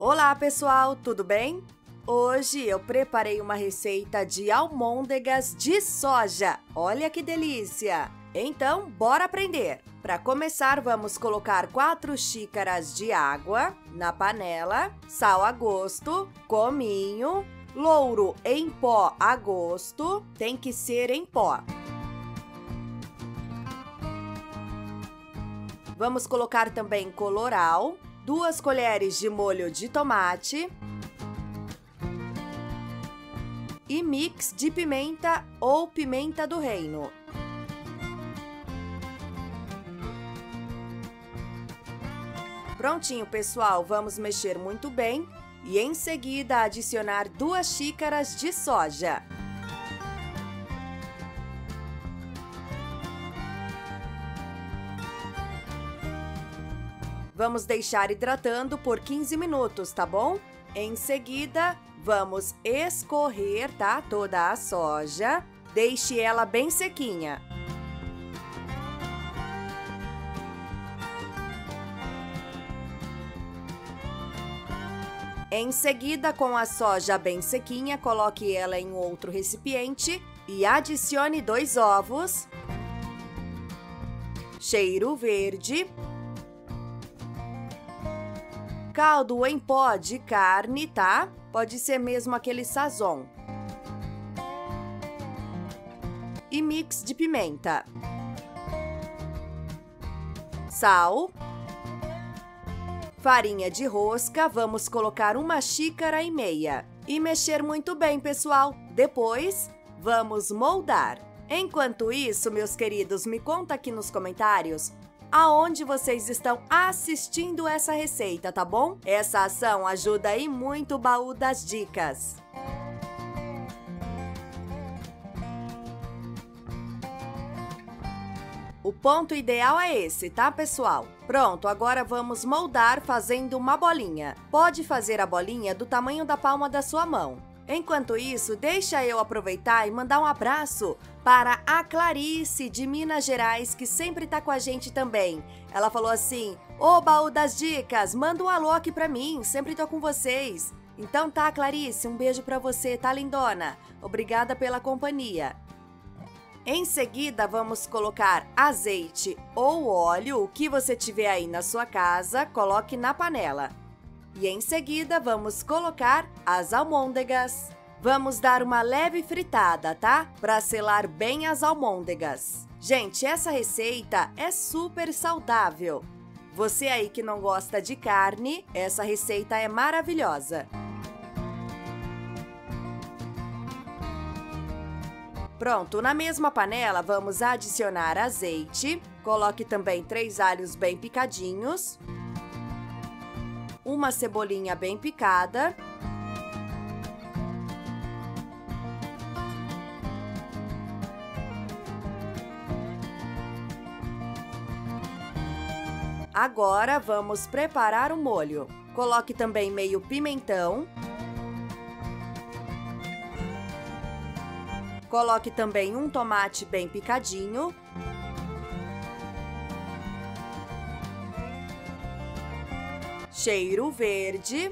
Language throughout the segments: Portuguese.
Olá, pessoal, tudo bem? Hoje eu preparei uma receita de almôndegas de soja. Olha que delícia! Então, bora aprender! Para começar, vamos colocar 4 xícaras de água na panela, sal a gosto, cominho, louro em pó a gosto, tem que ser em pó. Vamos colocar também colorau, 2 colheres de molho de tomate e mix de pimenta ou pimenta do reino. Prontinho, pessoal, vamos mexer muito bem e em seguida adicionar 2 xícaras de soja. Vamos deixar hidratando por 15 minutos, tá bom? Em seguida, vamos escorrer, tá? Toda a soja. Deixe ela bem sequinha. Em seguida, com a soja bem sequinha, coloque ela em outro recipiente e adicione 2 ovos, cheiro verde, caldo em pó de carne, tá? Pode ser mesmo aquele sazon. E mix de pimenta. Sal. Farinha de rosca, vamos colocar 1,5 xícaras. E mexer muito bem, pessoal. Depois, vamos moldar. Enquanto isso, meus queridos, me conta aqui nos comentários aonde vocês estão assistindo essa receita, tá bom? Essa ação ajuda aí muito o Baú das Dicas. O ponto ideal é esse, tá, pessoal? Pronto, agora vamos moldar fazendo uma bolinha. Pode fazer a bolinha do tamanho da palma da sua mão. Enquanto isso, deixa eu aproveitar e mandar um abraço para a Clarice, de Minas Gerais, que sempre tá com a gente também. Ela falou assim: "Ô, Baú das Dicas, manda um alô aqui pra mim, sempre tô com vocês." Então tá, Clarice, um beijo pra você, tá, lindona? Obrigada pela companhia. Em seguida, vamos colocar azeite ou óleo, o que você tiver aí na sua casa, coloque na panela. E em seguida, vamos colocar as almôndegas. Vamos dar uma leve fritada, tá? Para selar bem as almôndegas. Gente, essa receita é super saudável. Você aí que não gosta de carne, essa receita é maravilhosa. Pronto, na mesma panela, vamos adicionar azeite. Coloque também 3 alhos bem picadinhos. Uma cebolinha bem picada. Agora vamos preparar o molho. Coloque também meio pimentão. Coloque também um tomate bem picadinho. Cheiro verde.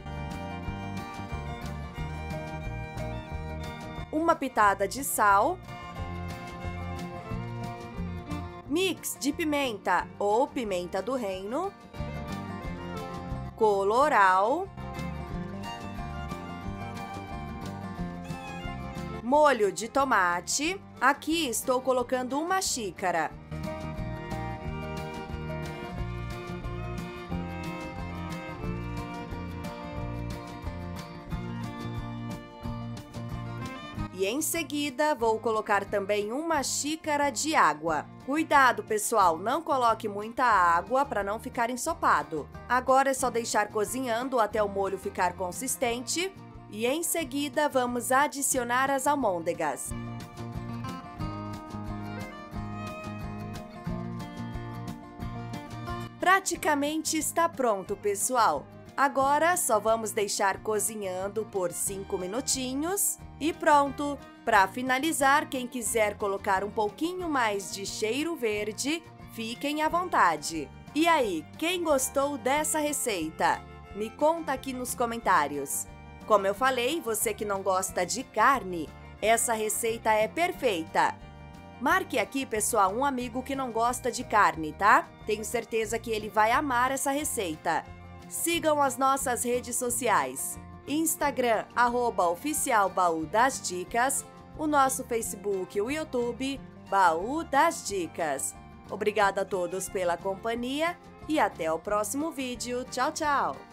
Uma pitada de sal. Mix de pimenta ou pimenta do reino. Colorau. Molho de tomate. Aqui estou colocando 1 xícara. E em seguida, vou colocar também 1 xícara de água. Cuidado, pessoal, não coloque muita água para não ficar ensopado. Agora é só deixar cozinhando até o molho ficar consistente. E em seguida, vamos adicionar as almôndegas. Praticamente está pronto, pessoal. Agora, só vamos deixar cozinhando por 5 minutinhos e pronto! Para finalizar, quem quiser colocar um pouquinho mais de cheiro verde, fiquem à vontade. E aí, quem gostou dessa receita? Me conta aqui nos comentários. Como eu falei, você que não gosta de carne, essa receita é perfeita. Marque aqui, pessoal, um amigo que não gosta de carne, tá? Tenho certeza que ele vai amar essa receita. Sigam as nossas redes sociais. Instagram, @oficial Baú das Dicas, o nosso Facebook e o YouTube, Baú das Dicas. Obrigada a todos pela companhia e até o próximo vídeo. Tchau, tchau!